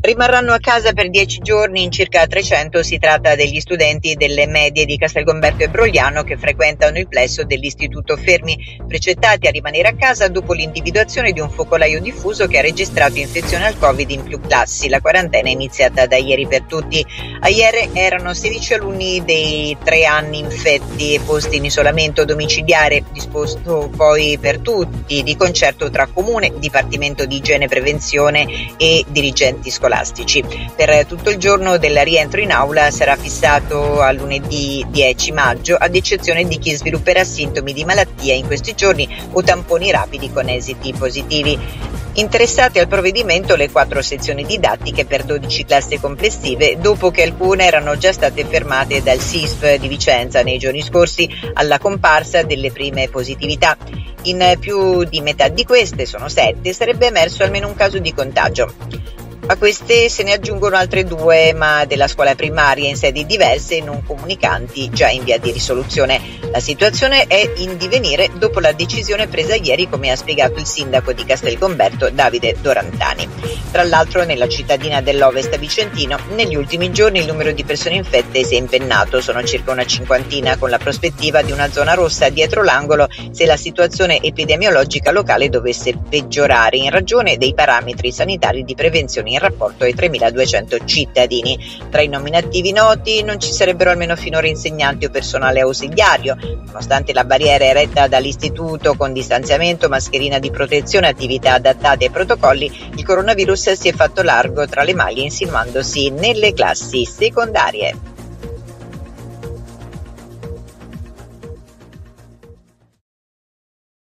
Rimarranno a casa per 10 giorni in circa 300, si tratta degli studenti delle medie di Castelgomberto e Brogliano che frequentano il plesso dell'Istituto Fermi, precettati a rimanere a casa dopo l'individuazione di un focolaio diffuso che ha registrato infezione al Covid in più classi. La quarantena è iniziata da ieri per tutti. A ieri erano 16 alunni dei 3 anni infetti e posti in isolamento domiciliare, disposto poi per tutti, di concerto tra Comune, Dipartimento di Igiene e Prevenzione e dirigenti scolastici. Per tutto il giorno del rientro in aula sarà fissato a lunedì 10 maggio, ad eccezione di chi svilupperà sintomi di malattia in questi giorni o tamponi rapidi con esiti positivi. Interessate al provvedimento le 4 sezioni didattiche per 12 classi complessive, dopo che alcune erano già state fermate dal SISP di Vicenza nei giorni scorsi alla comparsa delle prime positività. In più di metà di queste, sono 7, sarebbe emerso almeno un caso di contagio. A queste se ne aggiungono altre 2, ma della scuola primaria in sedi diverse e non comunicanti, già in via di risoluzione. La situazione è in divenire dopo la decisione presa ieri, come ha spiegato il sindaco di Castelgomberto Davide Dorantani. Tra l'altro nella cittadina dell'Ovest vicentino negli ultimi giorni il numero di persone infette si è impennato, sono circa una 50, con la prospettiva di una zona rossa dietro l'angolo se la situazione epidemiologica locale dovesse peggiorare in ragione dei parametri sanitari di prevenzione in rapporto ai 3.200 cittadini. Tra i nominativi noti non ci sarebbero almeno finora insegnanti o personale ausiliario. Nonostante la barriera eretta dall'istituto con distanziamento, mascherina di protezione, attività adattate ai protocolli, il coronavirus si è fatto largo tra le maglie insinuandosi nelle classi secondarie.